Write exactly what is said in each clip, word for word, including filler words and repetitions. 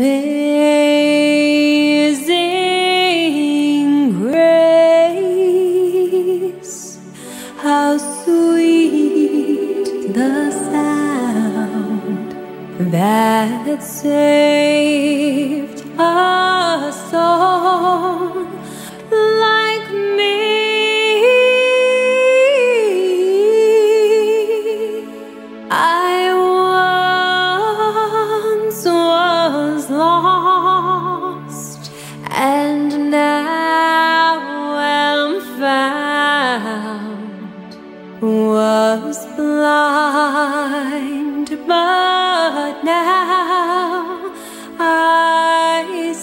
Amazing grace, how sweet the sound that saved a soul like me. I once was lost and now am found, was blind but now I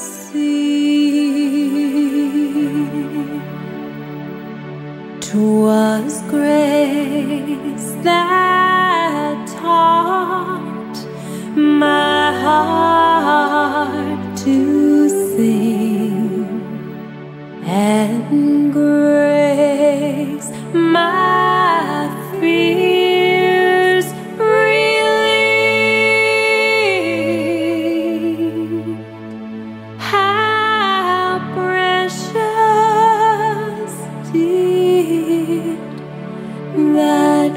see. 'Twas grace that taught my heart to sing, and grace my fears relieved. How precious did that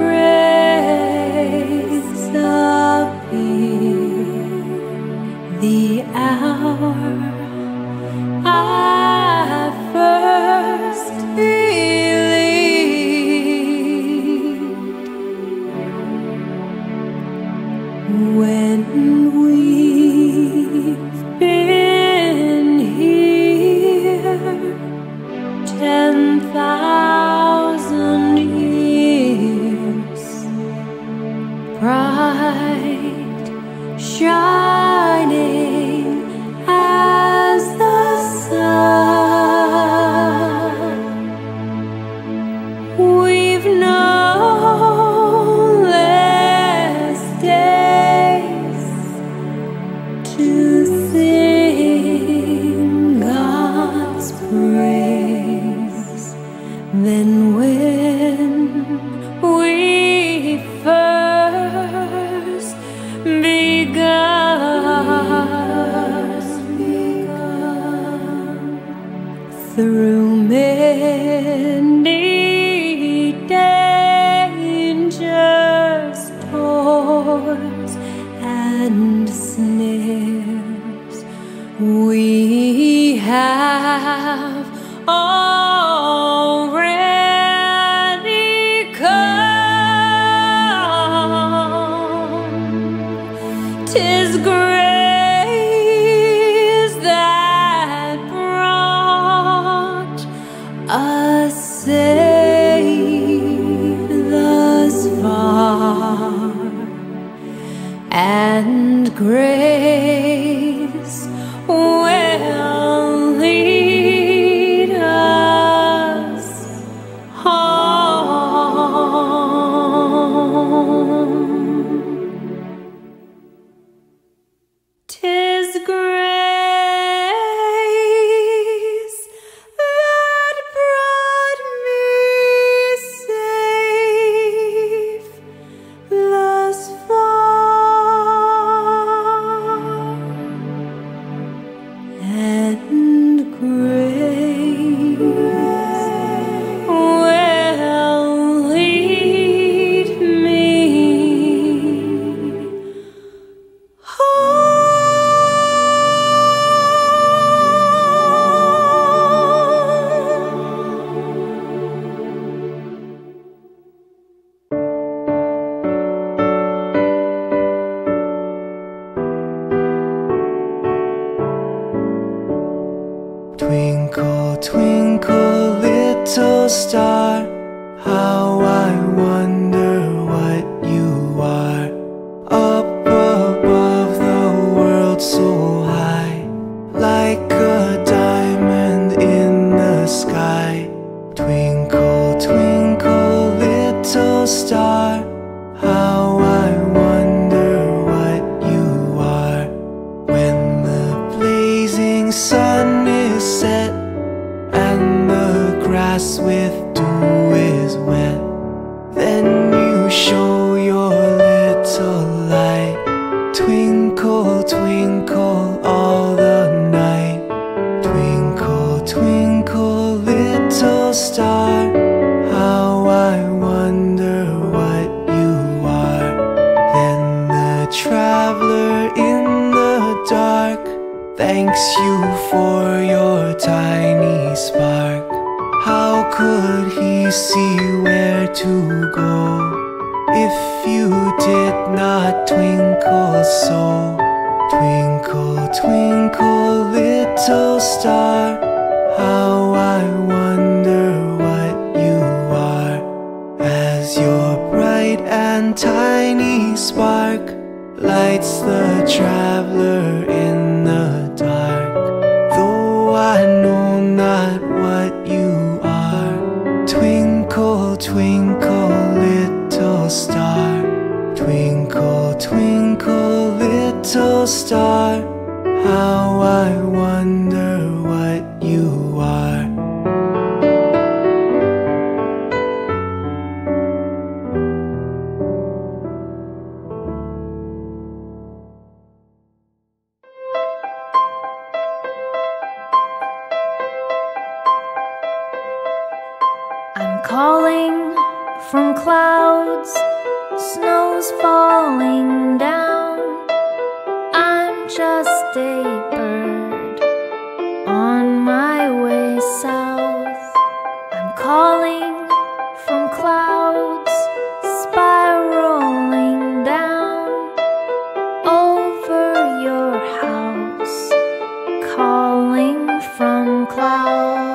grace appear the hour I first believed. When we've been here ten thousand years, bright, shining as the sun, we've no less days to sing God's praise than when we first begun. Through many dangers, toils, and snares, we have already come. 'Tis grace that brought us safe thus far, and grace will lead us home. 'Tis grace that brought me safe thus far, and grace will lead me home. Twinkle, twinkle, little star, how I wonder what you are. Up above the world so high, like a diamond in the sky. Twinkle, twinkle, little star, how I wonder what you are. When the blazing sun is set and the grass with dew is wet, then you show your little light. Twinkle, twinkle, thanks you for your tiny spark. How could he see where to go if you did not twinkle so? Twinkle, twinkle, little star, how I wonder what you are. As your bright and tiny spark lights the traveler in the dark, though I know not what you are. Twinkle, twinkle, little star, twinkle, twinkle, little star, how I wonder what you are. I'm calling from clouds, snow's falling down. I'm just a bird on my way south. I'm calling from clouds, spiraling down over your house, calling from clouds.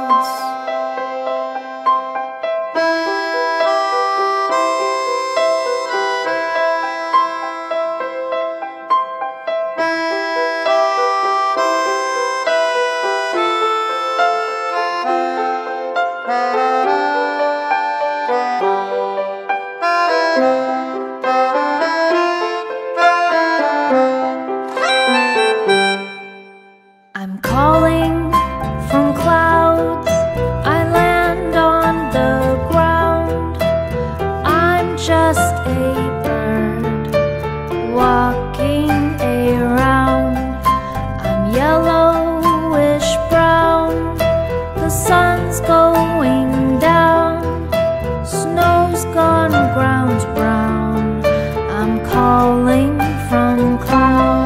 I'm calling from clouds, I land on the ground. I'm just a bird walking around. I'm yellowish brown, the sun's going down, snow's gone ground's brown. I'm calling from clouds.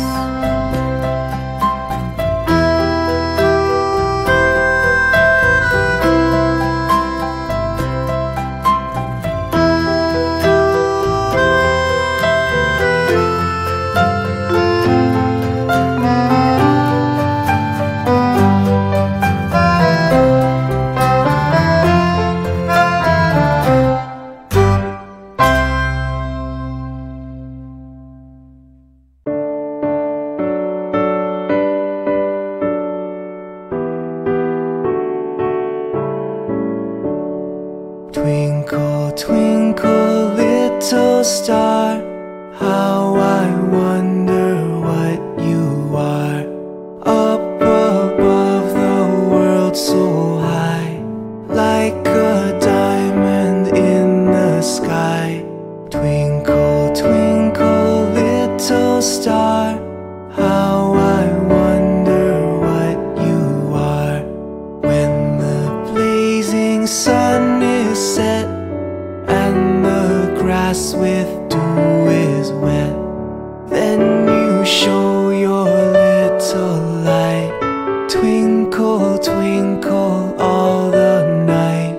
Twinkle, twinkle, little star, how I wonder what you are. Up above the world so high, like a diamond in the sky. Twinkle, twinkle, little star, how I wonder what you are. When the blazing sun is set and the grass with dew is wet, then you show your little light. Twinkle, twinkle all the night.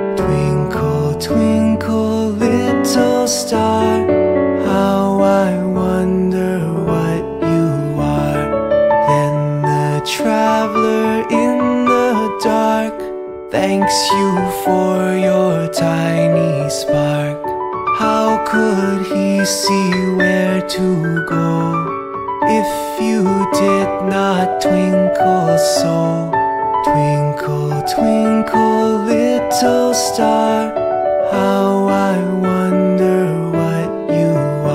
Twinkle, twinkle, little star, how I wonder what you are. Then the traveler in the dark thanks you for your tiny spark. How could he see where to go if you did not twinkle so? Twinkle, twinkle, little star, how I wonder what you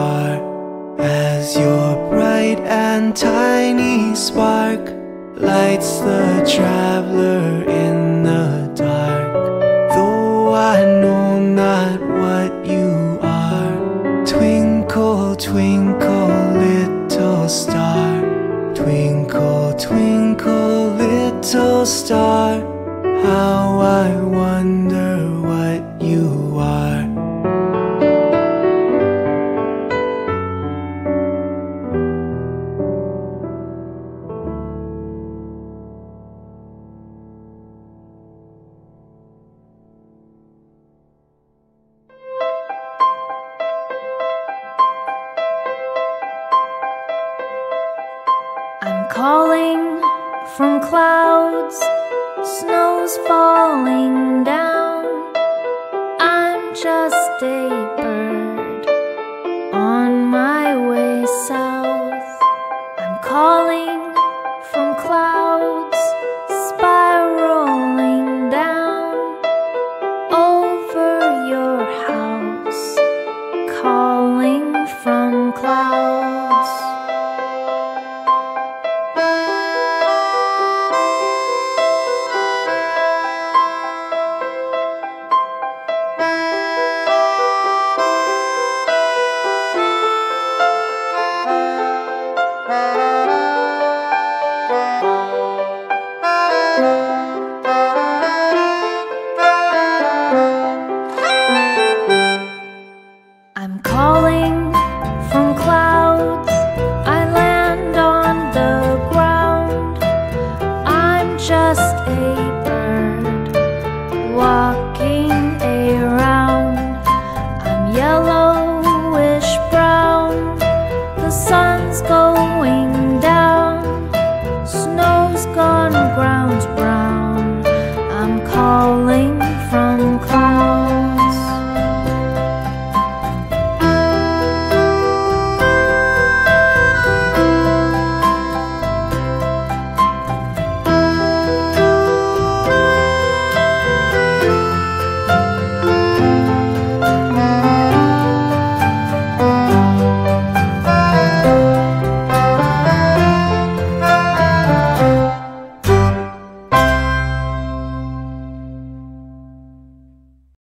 are. As your bright and tiny spark lights the traveler in the dark, though I know not what you are. Twinkle, twinkle, little star, twinkle, twinkle, little star, how I wonder what you are. I'm calling from clouds, snow's falling down. I'm just a bird.